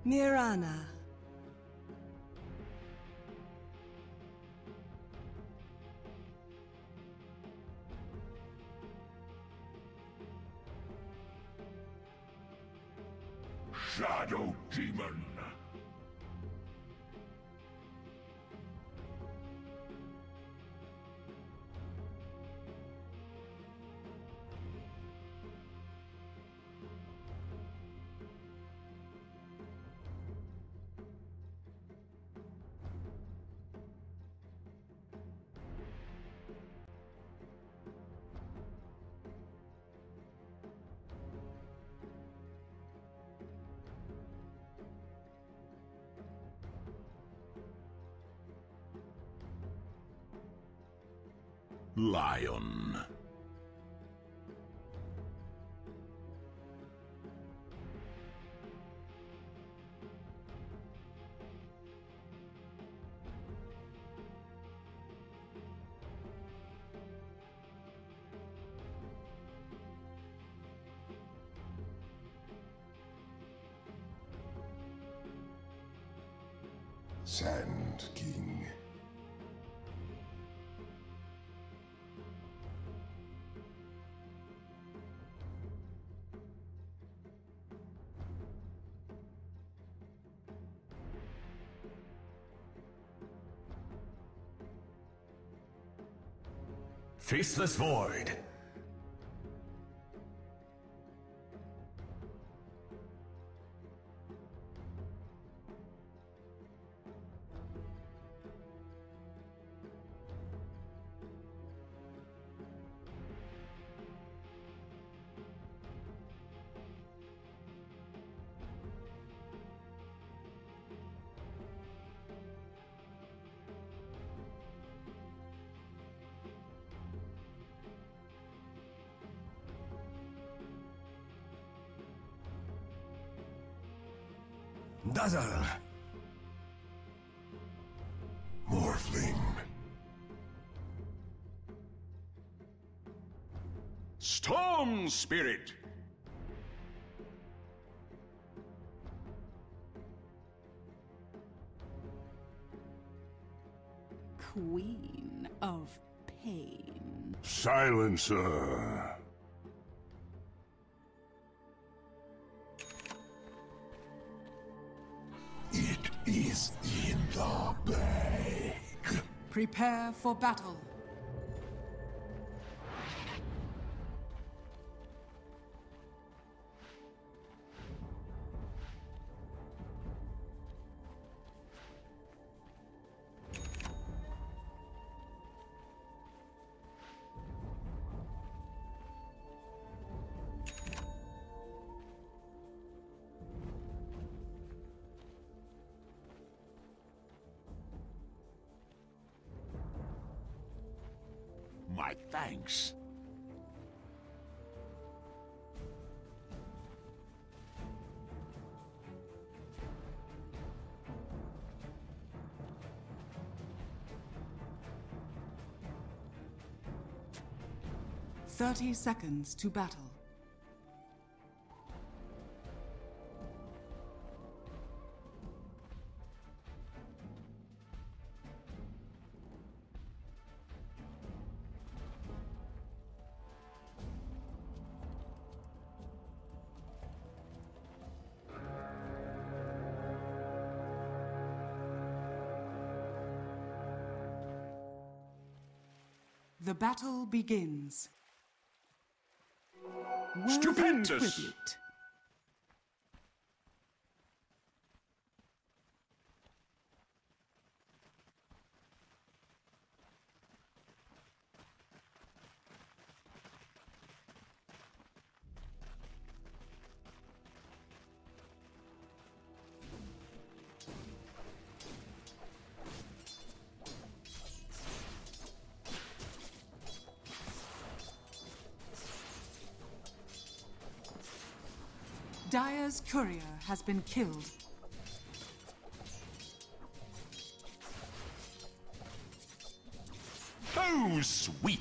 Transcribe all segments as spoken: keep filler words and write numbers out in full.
Mirana. Shadow Demon. Lion. Sand King. Faceless Void. Dazzle! Morphling. Storm Spirit. Queen of Pain. Silencer. It is in the bag. Prepare for battle. My thanks. Thirty seconds to battle. The battle begins. Worthy Stupendous! Tribute. Dire's courier has been killed. Oh, sweet!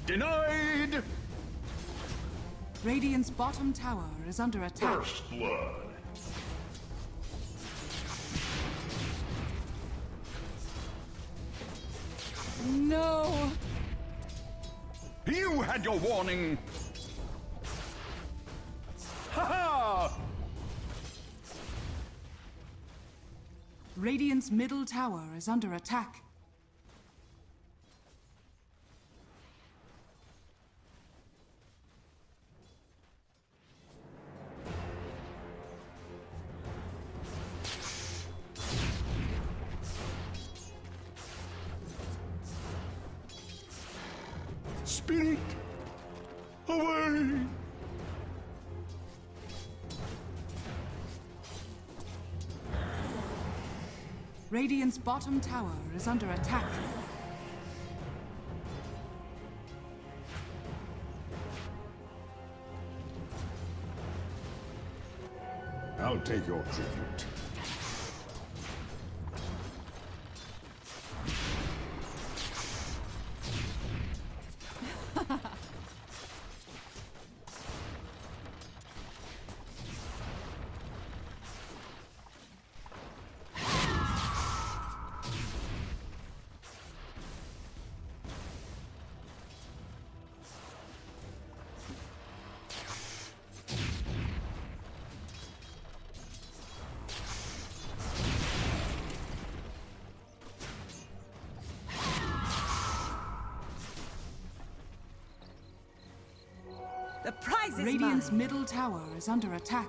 Denied! Radiant's bottom tower is under attack. First blood. No! You had your warning! Ha ha! Radiant's middle tower is under attack. Spirit, away! Radiant's bottom tower is under attack. I'll take your tribute. The prize is Radiant's mine. middle tower is under attack.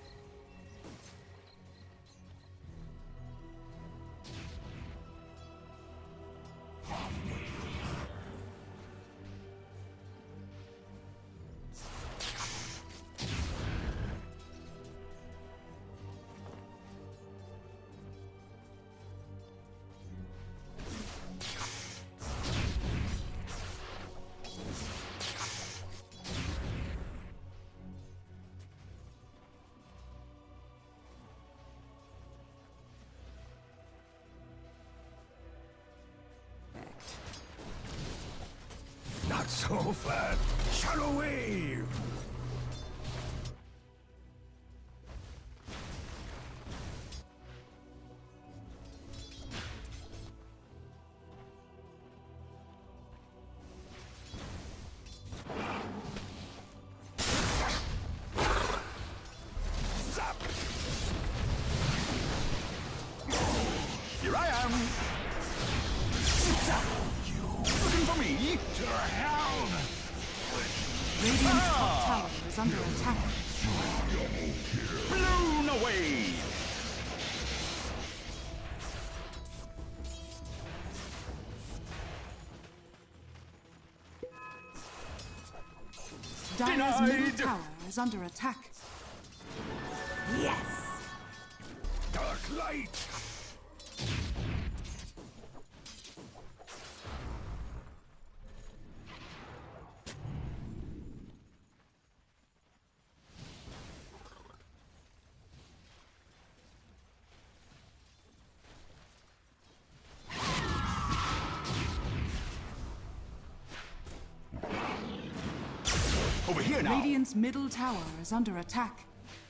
Not so fast. Shadow wave. Here I am! Looking for me? To hell! Radiant's top tower is under attack. Blown away! Dire's middle Denied. tower is under attack. Yes. Dark light. Over here now! Radiant's middle tower is under attack.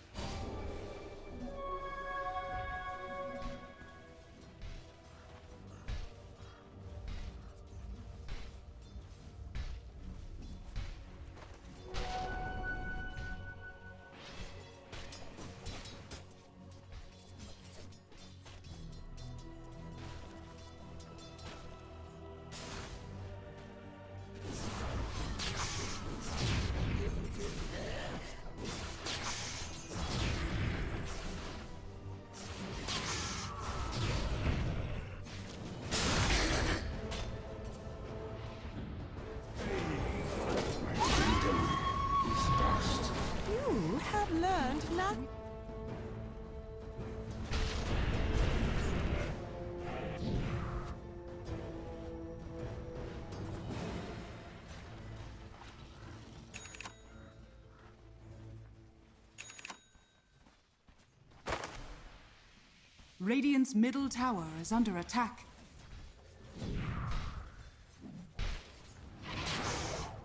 You have learned nothing. Radiant's middle tower is under attack.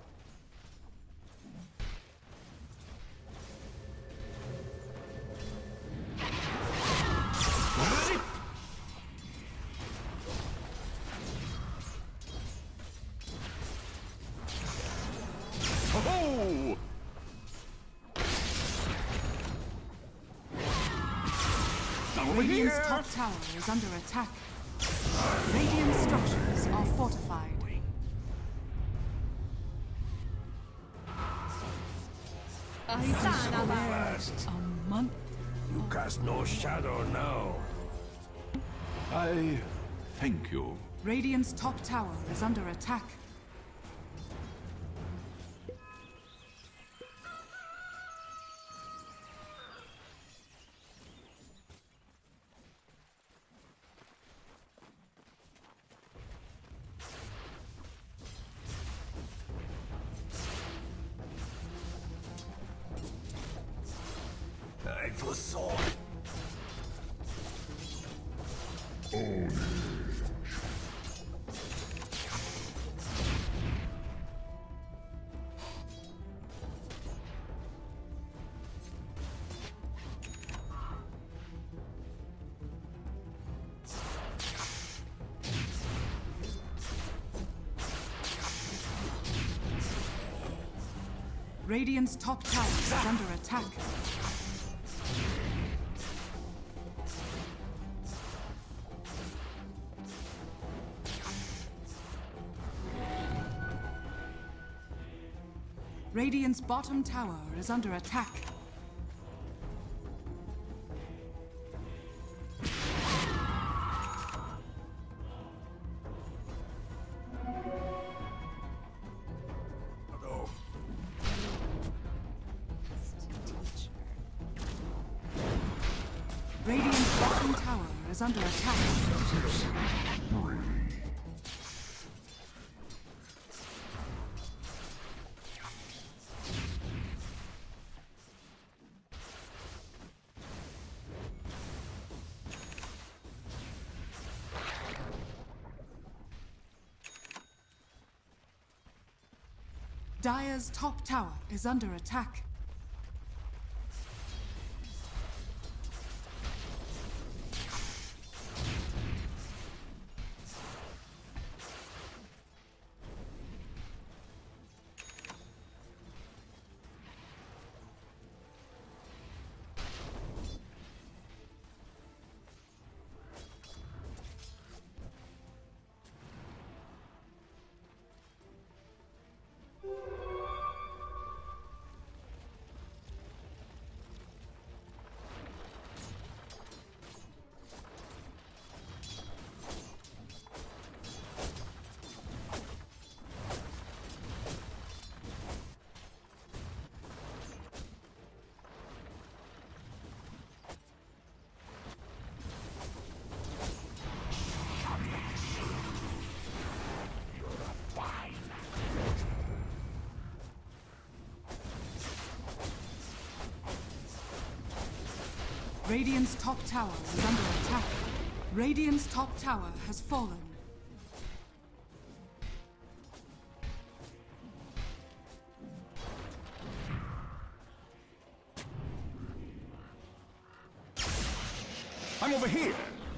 Over Radiant's here! top tower is under attack. Radiant structures are fortified. Fast. A month. You cast no shadow now. I thank you. Radiant's top tower is under attack. I foresaw. Radiant's top tower is under attack. Radiant's bottom tower is under attack. No. Radiant's bottom tower is under attack. Dire's top tower is under attack. Radiant's top tower is under attack. Radiant's top tower has fallen. I'm over here!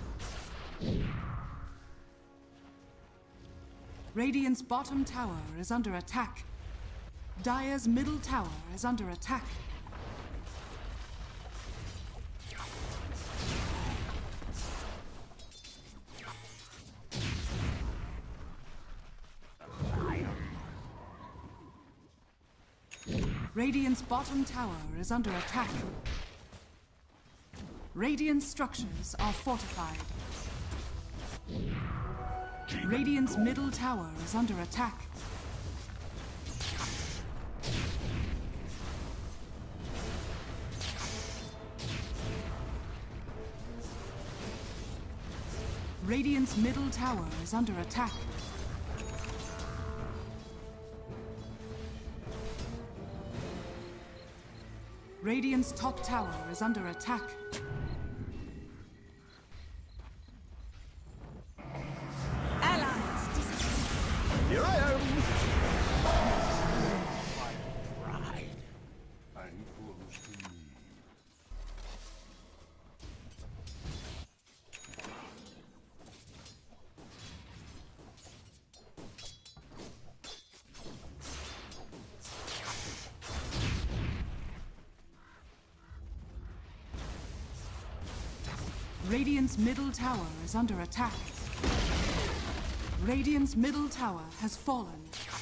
Radiant's bottom tower is under attack. Dire's middle tower is under attack. Radiant's bottom tower is under attack. Radiant structures are fortified. Radiant's middle tower is under attack. Radiant's middle tower is under attack. Radiant's top tower is under attack. Allies disappear. Here I am! Pride. And close to me. Radiant's middle tower is under attack. Radiant's middle tower has fallen.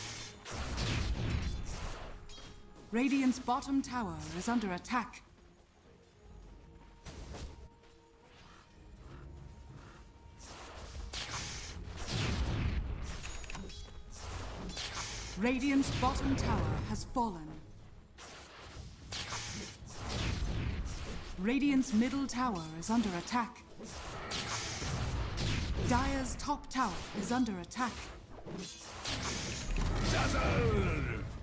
Radiant's bottom tower is under attack. Radiant's bottom tower has fallen. Radiant's middle tower is under attack. Dire's top tower is under attack. Dazzle!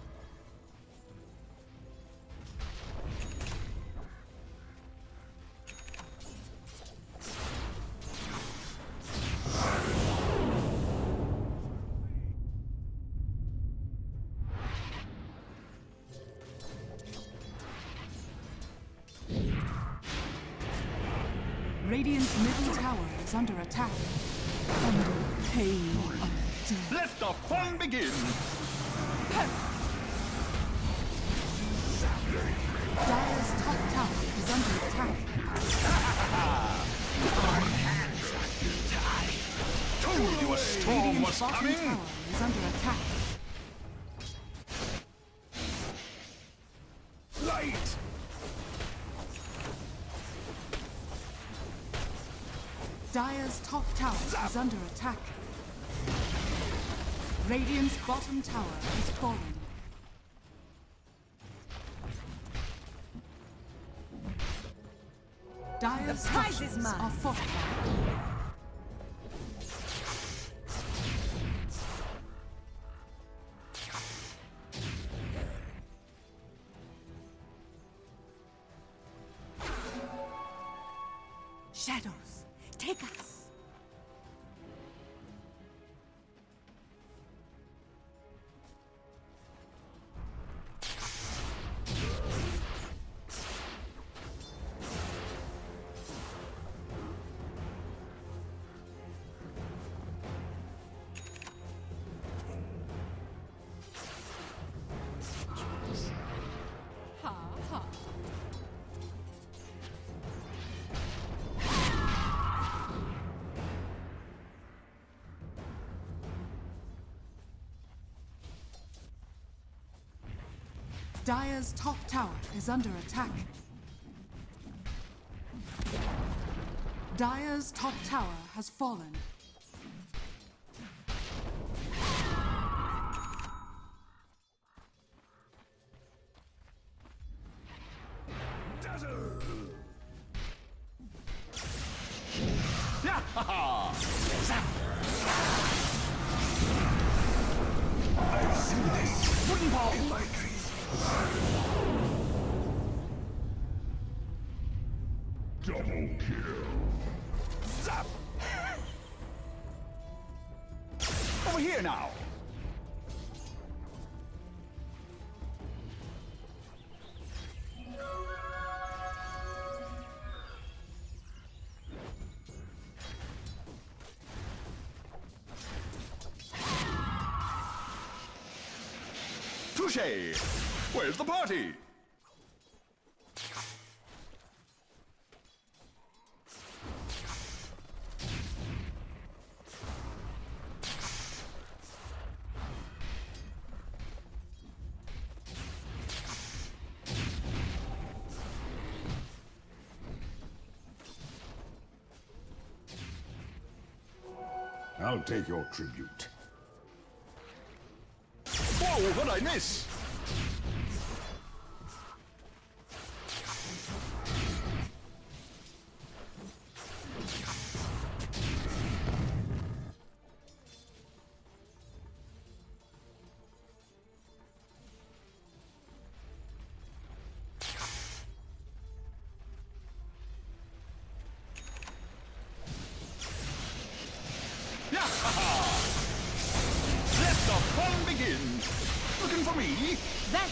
Radiant's middle tower is under attack. Under pain of death. Let the fun begin! Dire's top tower is under attack. Told you a storm Radiant's was bottom coming! tower is under attack. Light! Dire's top tower is under attack. Radiant's bottom tower is fallen. Dire's The prize is structures mine. are fortified. Shadows, take us. Ha ha. Dire's top tower is under attack. Dire's top tower has fallen. I've seen this Wooden paw! in my dreams. Double kill! Zap! Over here now! Touché! Where's the party? I'll take your tribute. Whoa, what'd I miss? Let the fun begin! Looking for me? That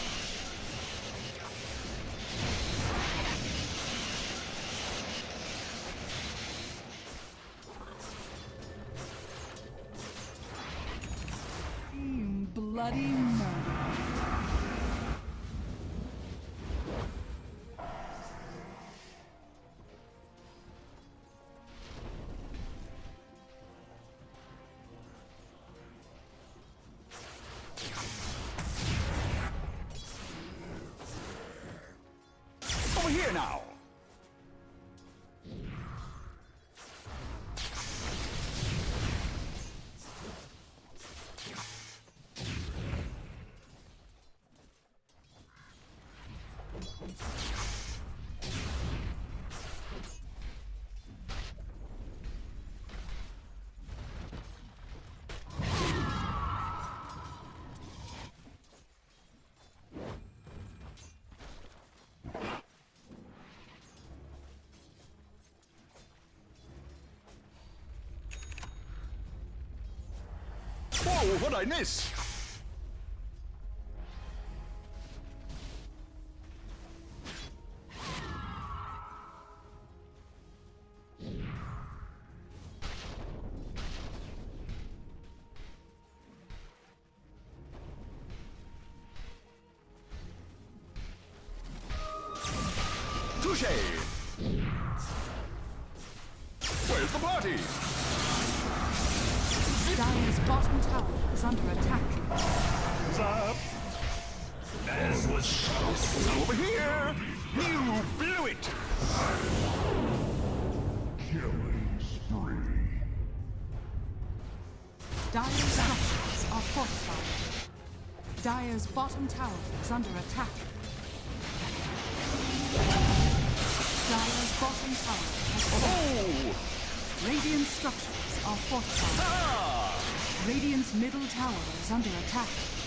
Mm, bloody murder. here now! Whoa, what'd I miss? Touche! Where's the party? Dire's bottom tower is under attack. What's up? As was over here! You blew it! Killing spree. Dire's structures are fortified. Dire's bottom tower is under attack. Dire's bottom tower has fallen. Oh! Radiant structures are fortified. Ah! Radiant's middle tower is under attack.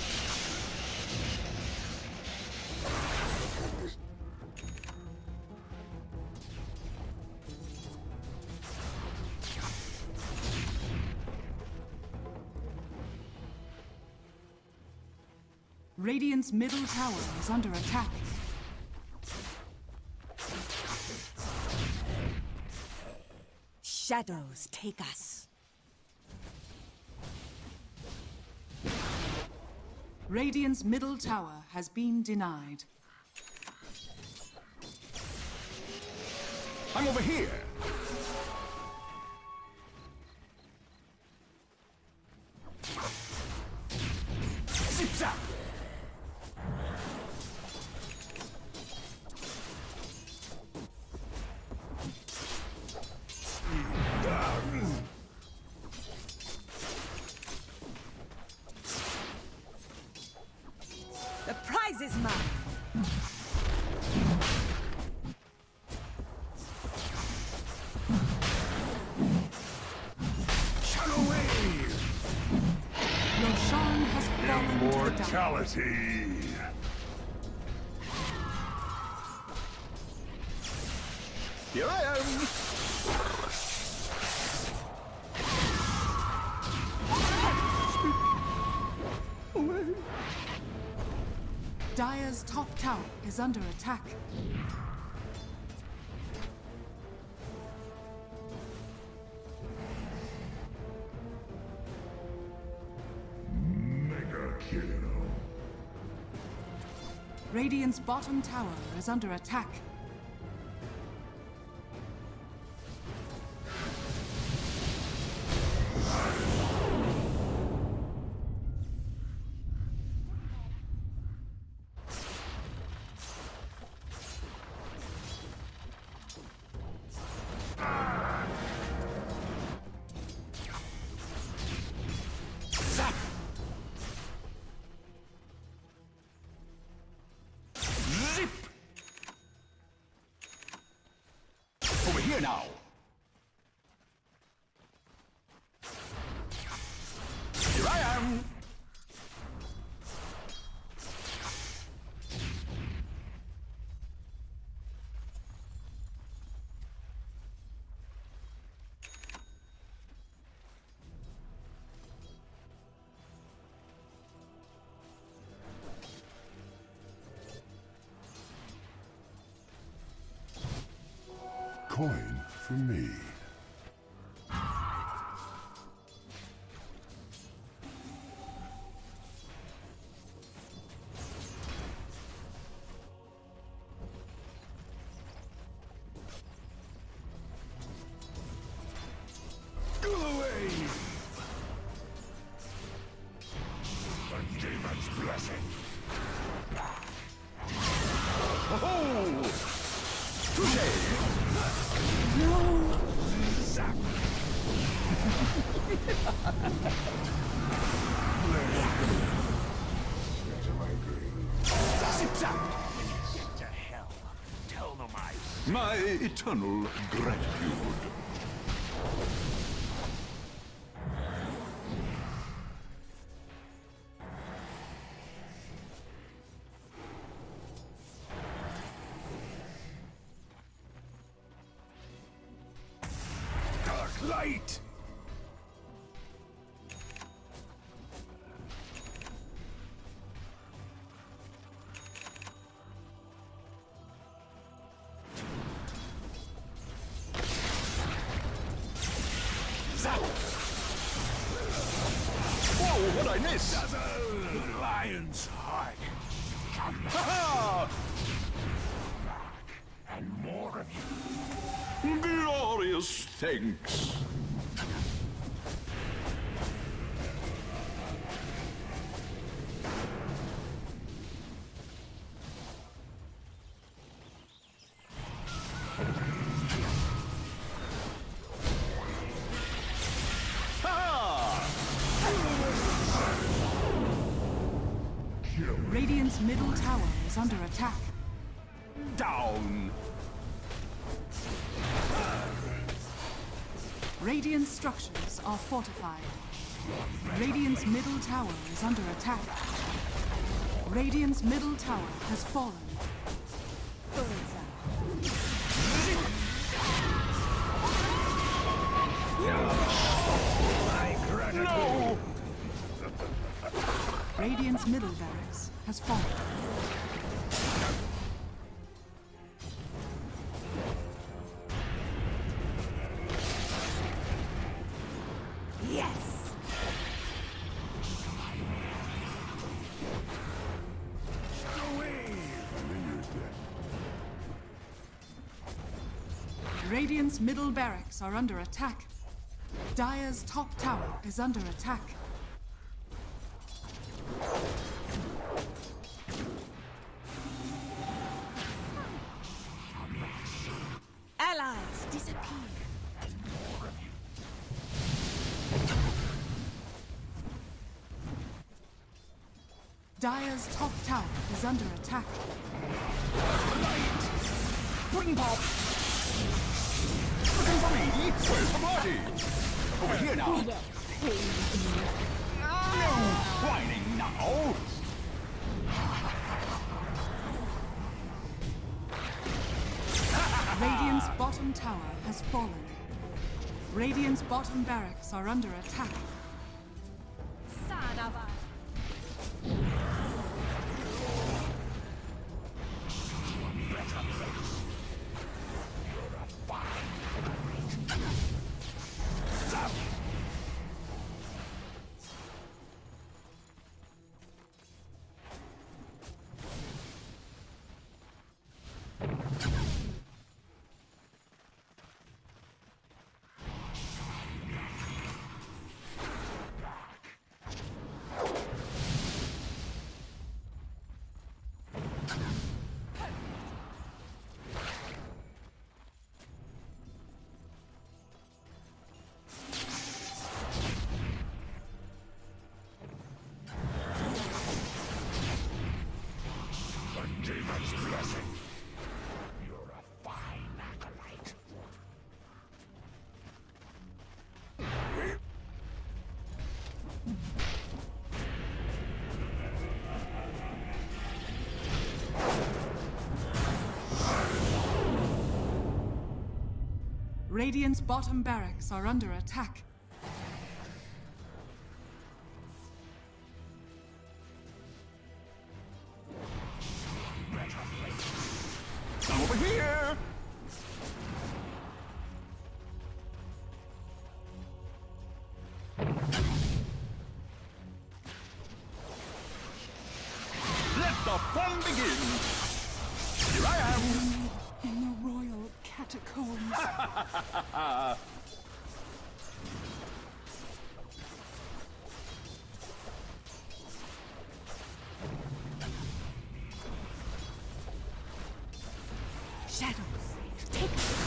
Radiant's middle tower is under attack. Shadows take us. Radiant's middle tower has been denied. I'm over here! Zip-zap! The prize is mine. Shadow wave! Roshan has fallen to the dark. Immortality! Here I am! Dire's top tower is under attack. Mega kill. Radiant's bottom tower is under attack. Zap! Zip! Over here now! Here I am! Coin for me. Go away! The demon's blessing. Oh! Get to hell. Tell them I... My eternal gratitude. Dark light! Whoa, what'd I miss? The lion's heart. Ha-ha! And more of you. Glorious thanks. Radiant's middle tower is under attack. Down. Radiant structures are fortified. Radiant's middle tower is under attack. Radiant's middle tower has fallen. No! Radiant's middle barracks has fallen. Yes! Radiant's middle barracks are under attack. Dire's top tower is under attack. Allies disappear. Dire's top tower is under attack. Pudding pop! Looking for me? Where's the party? Over here now. No whining now. Radiant's bottom tower has fallen. Radiant's bottom barracks are under attack. Son of a... Demon's blessing. You're a fine acolyte. Radiant's bottom barracks are under attack. Over here! Let the fun begin! Here I am! In the royal catacombs. Shadows. Take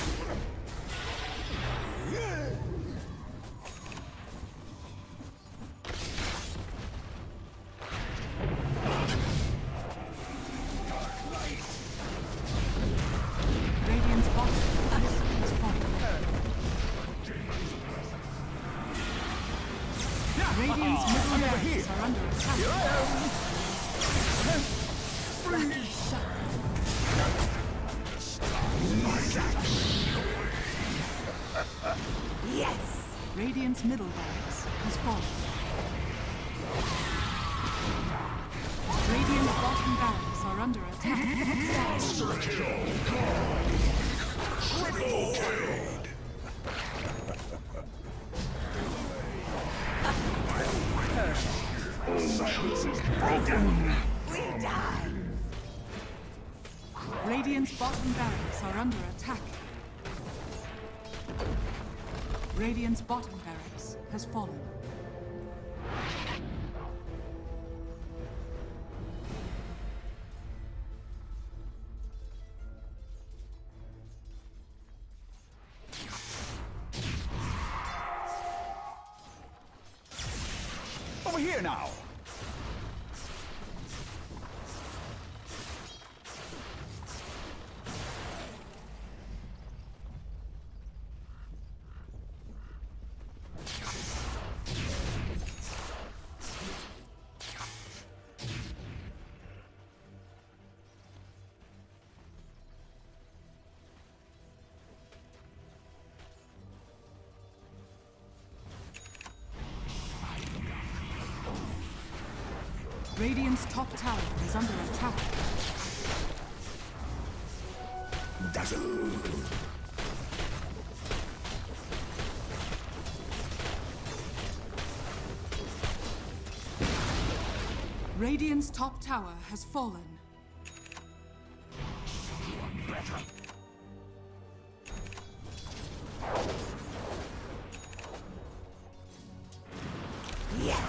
Radiant's bottom has fallen. Radiant's middle barracks are under attack. Here I am. yes. Radiant's middle barracks has fallen. Radiant's bottom barracks are under attack. Silence is broken. We die. Radiant's bottom barracks are under attack. Radiant's bottom barracks has fallen. Over here now. Radiant's top tower is under attack. Dazzle. Radiant's top tower has fallen. Better. Yes.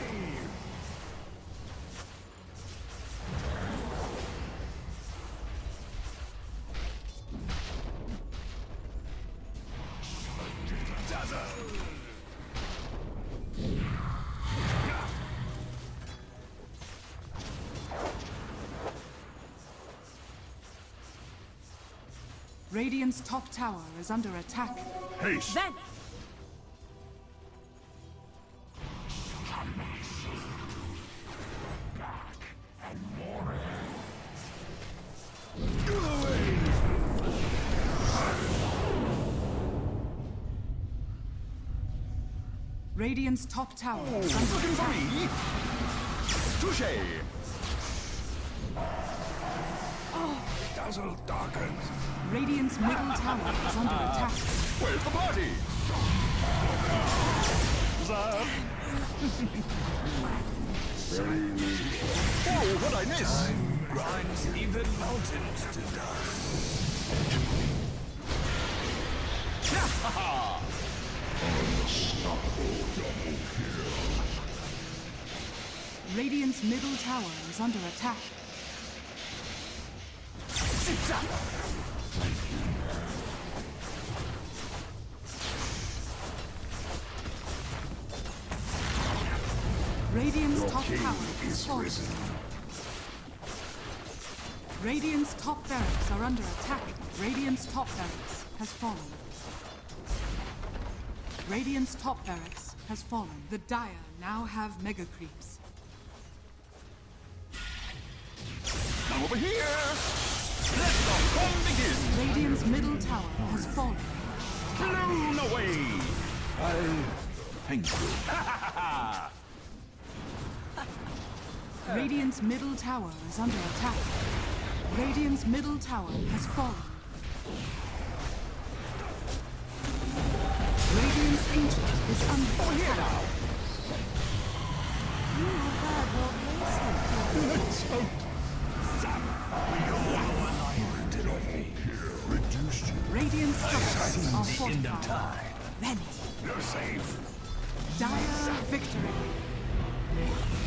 Radiant's top tower is under attack. Haste. Then. Radiant's top tower Oh, is under looking for attack. me? Touche. Dazzle darkens. Radiant's middle tower is under attack. Where's the party? Zap. Oh, what'd I miss? Grinds even mountains to dust. Radiant's middle tower is under attack. Radiant's top tower is fallen. Radiant's top barracks are under attack. Radiant's top barracks has fallen. Radiant's top barracks has fallen. The Dire now have mega creeps. Now over here. Let the fun begin. Radiant's middle tower has fallen. Blown away. I thank you. Radiant's middle tower is under attack. Radiant's middle tower has fallen. Radiant's ancient is under Over here attack. now. Reduced you. Radiant structures are The end of fortified. time. Vanish. You're safe. Dire victory.